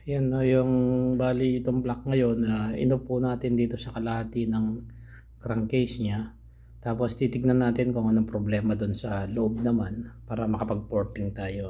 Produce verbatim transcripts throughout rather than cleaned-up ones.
Yan no, yung bali itong block ngayon, uh, inupo natin dito sa kalahati ng crankcase niya. Tapos titignan natin kung anong problema doon sa loob naman para makapag-porting tayo.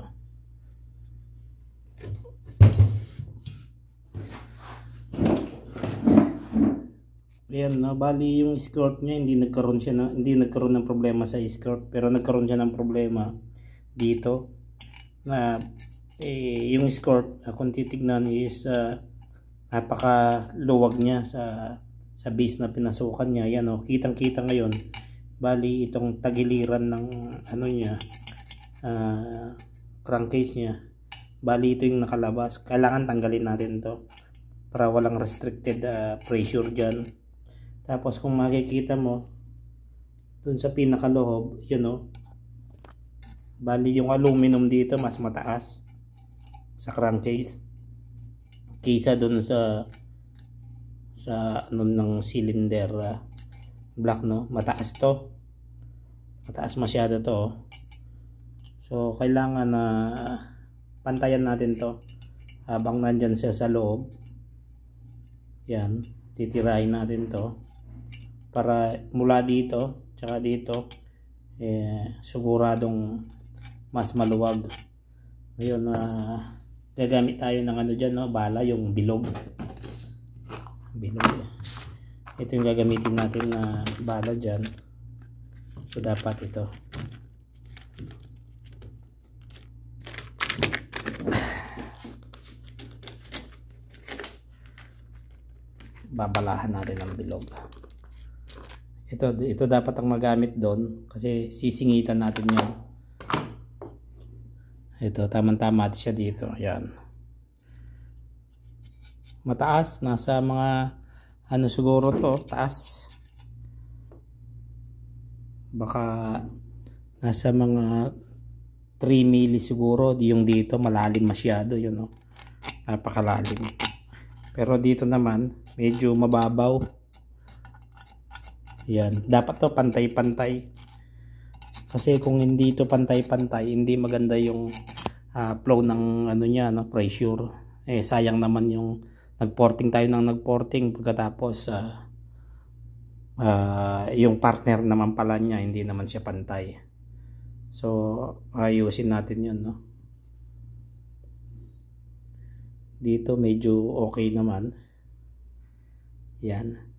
Yan no, bali yung skirt niya hindi nagkaroon siya na, hindi nagkaroon ng problema sa skirt, pero nagkaroon siya ng problema dito na eh, yung skirt uh, kung titignan is uh, napakaluwag niya sa sa base na pinasukan niya. Yan oh, kitang-kita ngayon. Bali itong tagiliran ng ano niya, uh, crankcase niya. Bali ito yung nakalabas. Kailangan tanggalin natin to para walang restricted uh, pressure diyan. Tapos kung makikita mo dun sa pinakaloob, yun oh. Bali yung aluminum dito mas mataas sa crankcase kaysa dun sa sa ano ng cylinder uh, block no, mataas to, mataas masyado to oh. So kailangan na uh, pantayan natin to habang nandyan siya sa loob. Yan, titirahin natin to para mula dito tsaka dito eh, siguradong mas maluwag. Ngayon na uh, gagamit tayo ng ano dyan no, bala, yung bilog bilog ito yung gagamitin natin na bala dyan. So dapat ito babalahan natin ng bilog. Ito, ito dapat ang magamit doon kasi sisingitan natin yun. Ito, tamang-tama siya dito. Ayan. Mataas. Nasa mga ano siguro to. Taas. Baka nasa mga three milli siguro. Yung dito malalim masyado. Yun, no? Napakalalim. Pero dito naman medyo mababaw. Yan. Dapat to pantay-pantay. Kasi kung hindi ito pantay-pantay, hindi maganda yung uh, flow ng ano niya, no, pressure. Eh sayang naman yung nagporting tayo ng nagporting pagkatapos uh, uh, yung partner naman pala niya hindi naman siya pantay. So ayusin natin 'yun, no. Dito medyo okay naman. Yan.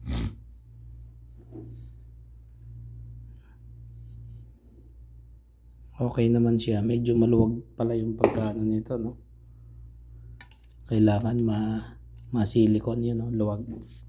Okay naman siya. Medyo maluwag pala yung pagkaano nito, no. Kailangan ma ma-silicone 'yun, no, luwag.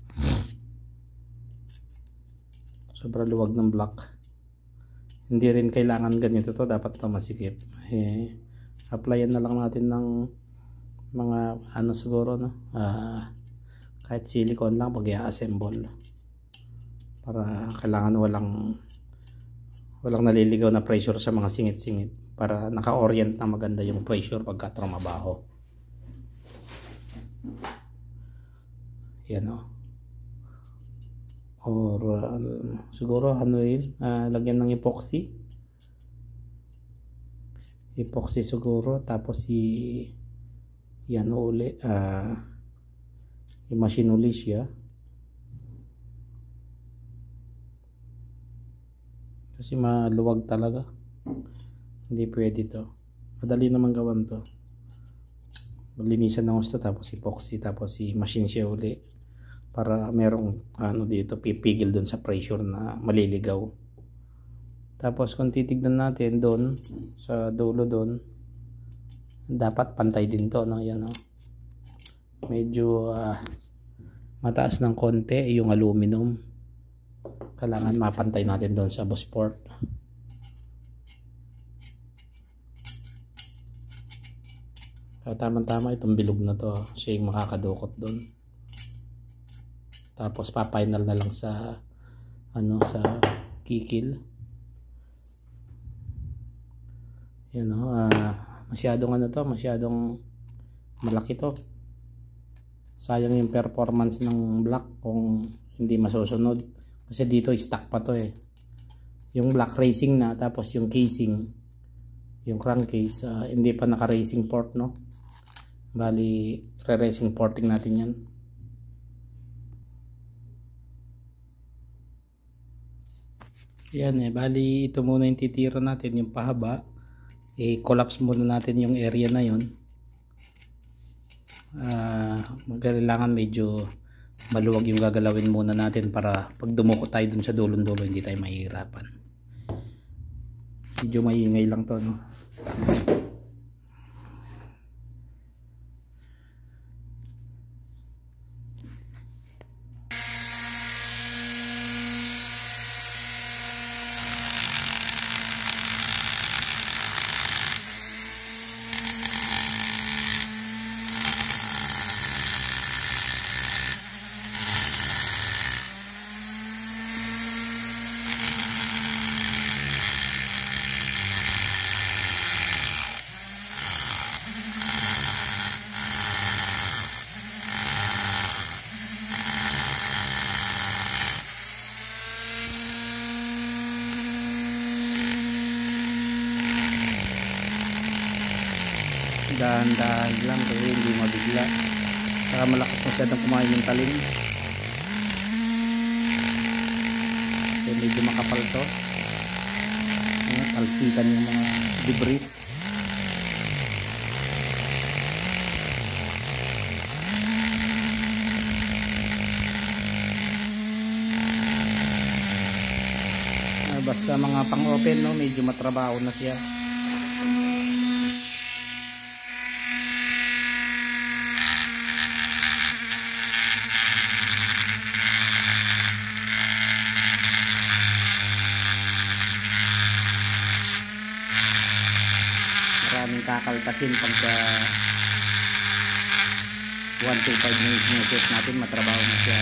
Sobrang luwag ng block. Hindi rin kailangan ganito to, dapat to masikip. Eh applyan na lang natin ng mga ano siguro, no. Ah, kahit silicone lang pag i-assemble. Para kailangan walang walang naliligaw na pressure sa mga singit-singit para naka-orient na maganda yung pressure pagka trumabaho. Yan o. Or uh, siguro ano yun, uh, lagyan ng epoxy. Epoxy siguro, tapos i yan uli, uh, i-machine uli siya. Kasi maluwag talaga. Hindi pwede to. Madali naman gawan to. Maglinisan ng gusto tapos epoxy tapos i-machine siya uli para merong ano dito pipigil doon sa pressure na maliligaw. Tapos kung titignan natin doon sa dulo doon, dapat pantay din to, no? Yan, no? Medyo uh, mataas ng konti yung aluminum. Kailangan mapantay natin doon sa boss port. Kaya tamang-tama itong bilog na to, siya yung makakadukot doon. Tapos pa-final na lang sa ano, sa kikil. Yan o, uh, masyadong ano to, masyadong malaki to. Sayang yung performance ng block kung hindi masusunod. Kasi dito stock pa to eh. Yung block racing na, tapos yung casing, yung crankcase, uh, hindi pa naka racing port, no. Bali re-racing porting natin yan. Yan eh, bali ito muna yung titira natin, yung pahaba. I-collapse muna natin yung area na yun. Uh, magkailangan medyo maluwag yung gagalawin muna natin para pag dumuko tayo dun sa dulong-dulo hindi tayo mahihirapan. Medyo maingay lang to, no? Dahan-dahan lang kasi hindi mabigla, saka malakas masyadong kumain yung talim, so medyo makapal to, talsikan yung mga debris. Ah, basta mga pang open, no, medyo matrabaho na siya. Maraming kakaltasin pagka one two five minutes yung set natin, matrabaho na siya.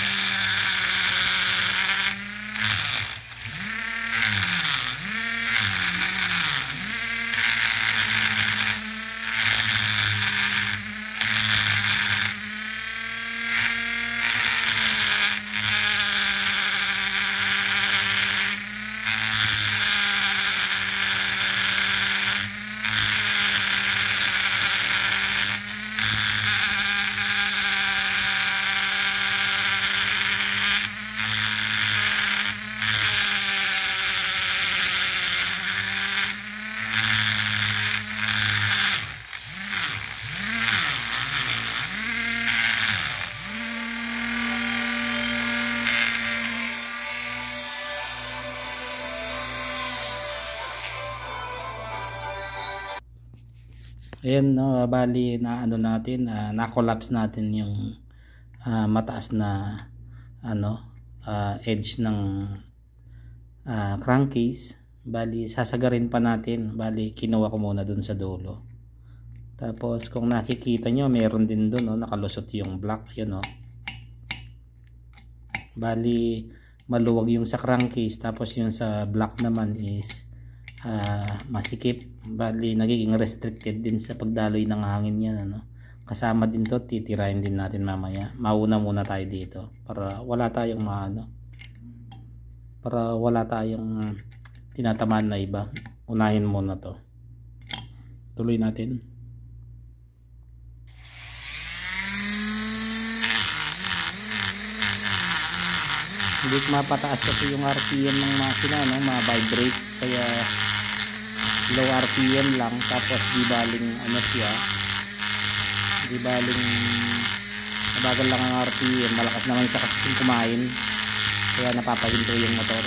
Ayan, no, bali na ano natin, uh, na-collapse natin yung uh, mataas na ano uh, edge ng uh, crankcase. Bali sasagarin pa natin, bali kinuha ko muna dun sa dulo. Tapos kung nakikita nyo, meron din dun, no, nakalusot yung block, yun, no. Bali maluwag yung sa crankcase, tapos yung sa block naman is uh, masikip. Bali nagiging restricted din sa pagdaloy ng hangin yan, ano. Kasama din to, titirahin din natin mamaya. Mauna muna tayo dito para wala tayong maano, para wala tayong tinatamaan na iba. Unahin muna to, tuloy natin. Hindi mapataas kasi yung R P M ng makina, no, ma-vibrate, kaya low R P M lang. Tapos di baling ano siya, di baling mabagal lang ang R P M, malakas naman siya kasi kumain, kaya napapahinto yung motor.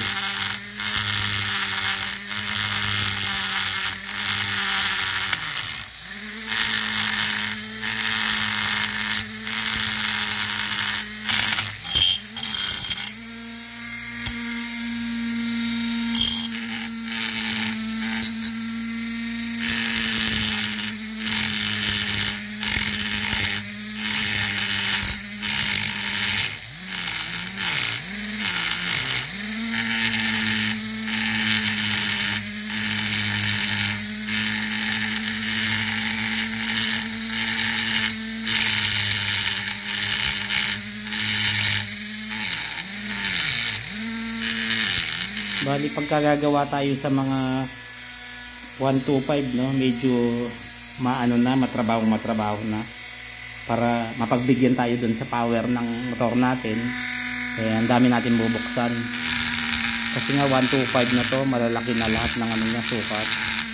Bali pagkagagawa tayo sa mga one two five, no, medyo maano na, matrabaho matrabaho na. para mapagbigyan tayo dun sa power ng motor natin. Kaya ang dami natin bubuksan kasi nga one two five na to, malalaki na lahat ng ano niya, sukat.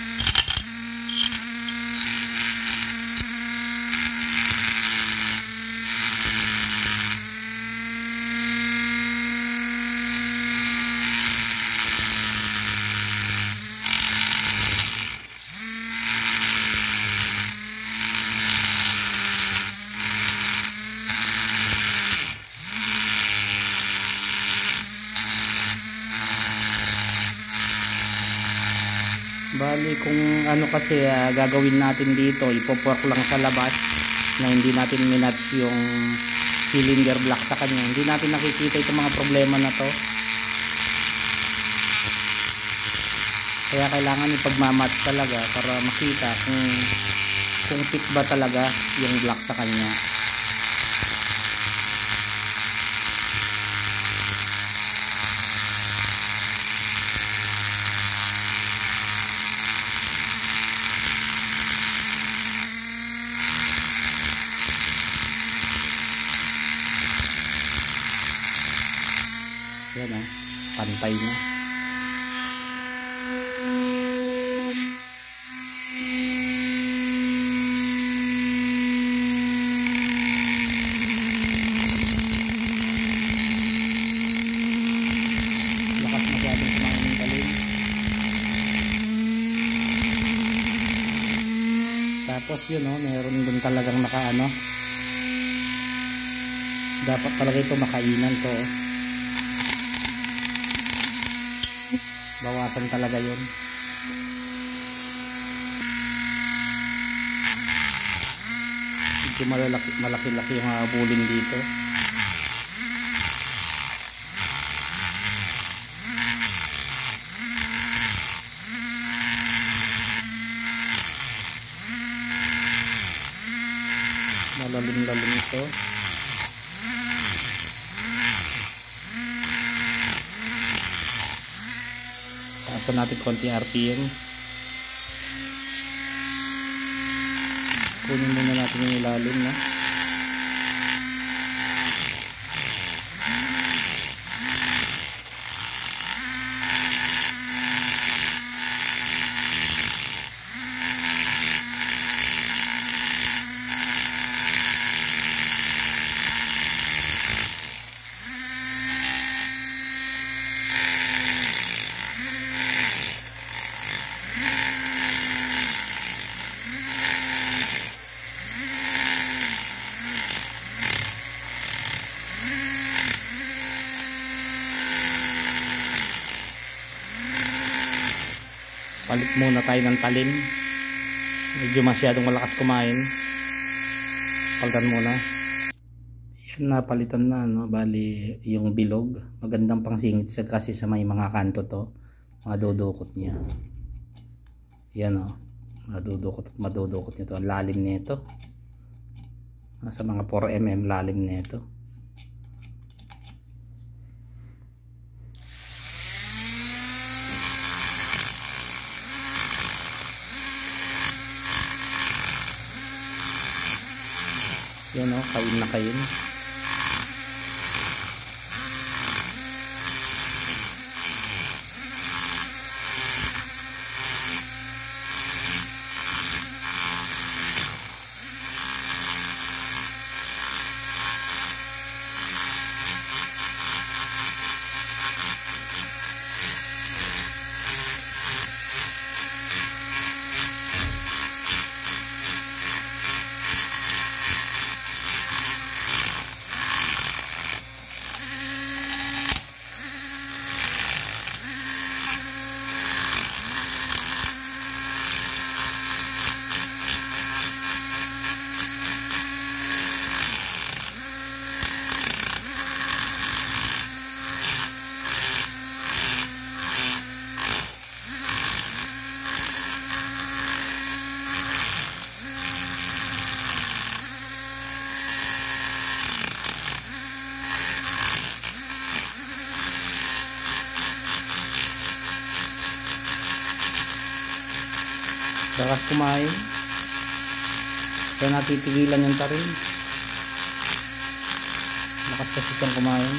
Bali kung ano kasi uh, gagawin natin dito, ipopork lang sa labas na hindi natin minatch yung cylinder block sa kanya. Hindi natin nakikita itong mga problema na to. Kaya kailangan ipagmamatch talaga para makita kung kung fit ba talaga yung block sa kanya. Yan ah, pantay na. Lakas masyadong kumain ng talim. Tapos yun oh, meron dun talagang naka ano. Dapat talaga ito makainan to oh. Bawasan talaga yun. Medyo malalaki, malaki-laki yung habulin dito. Malalim-lalim ito. Taasan natin konti R P M. Kunin muna natin yung ilalim na. Palit muna tayo ng talim. Medyo masyadong malakas kumain. Palitan muna. Yan, napalitan na no. Bali yung bilog magandang pangsingit sa kasi sa may mga kanto to. Mga dudukot niya. Yan o. Madudukot at madudukot nito. Ang lalim nito. Nasa mga four millimeter lalim nito. Yan o, kain na kain. Lakas kumain. Kaya natitigilan yung tarim. Lakas kasi siyang kumain.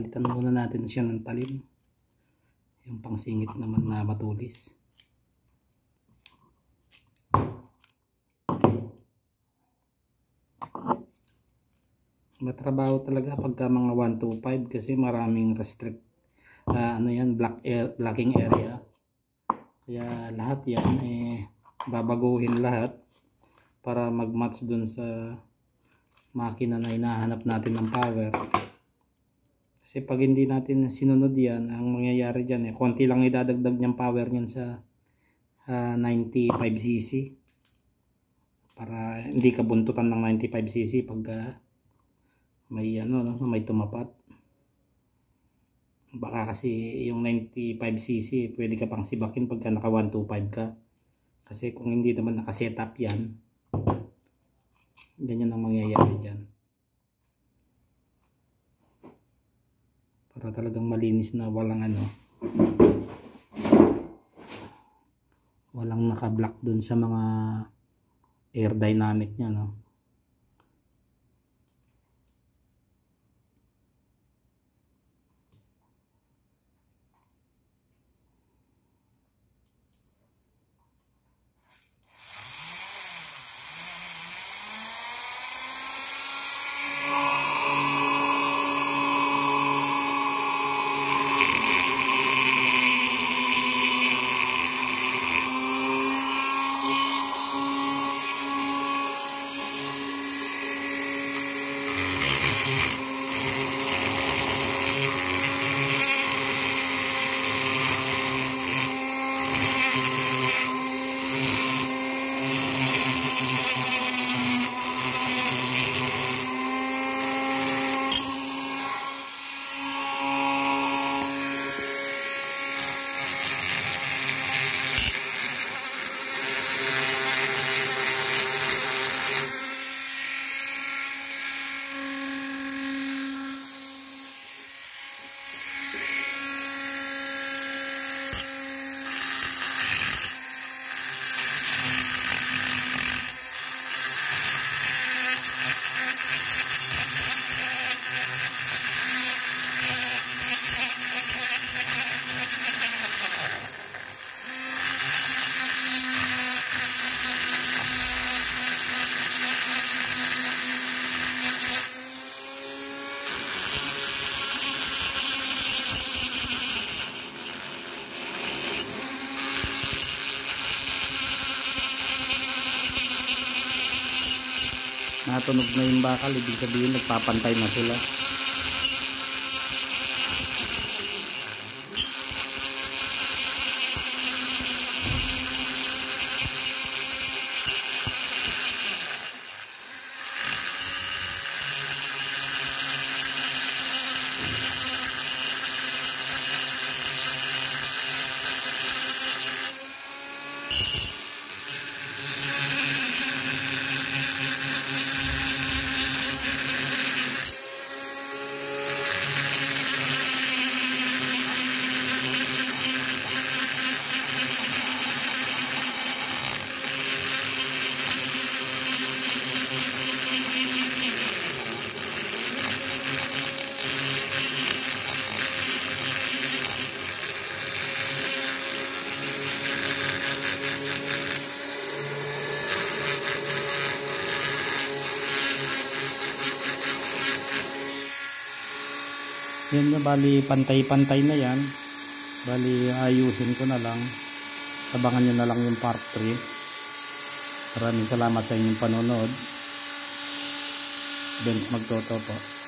Palitan muna natin siya ng talim. Yung pangsingit naman na matulis. Matrabaho talaga pagka mga one two five kasi maraming restrict uh, ano yan, black air, blocking area. Kaya lahat yan eh babaguhin lahat para mag-match dun sa makina na hinahanap natin ng power. Kasi pag hindi natin sinunod yan, ang mangyayari dyan eh konti lang idadagdag niyang power niyan sa uh, ninety-five C C para hindi ka buntutan ng ninety-five C C pagka uh, may ano no, may tumapat. Baka kasi yung ninety-five C C pwede ka pang sibakin pagka naka one two five ka. Kasi kung hindi naman naka-setup yan, ganyan ang mangyayari dyan. Para talagang malinis na walang ano, walang naka-block dun sa mga air dynamic nya, no. Natunog na yung bakal, ibig sabihin nagpapantay na sila. Yan na, bali pantay-pantay na yan. Bali ayusin ko na lang. Abangan nyo na lang yung part three. Maraming salamat sa inyong panonood. Benz Magtoto po.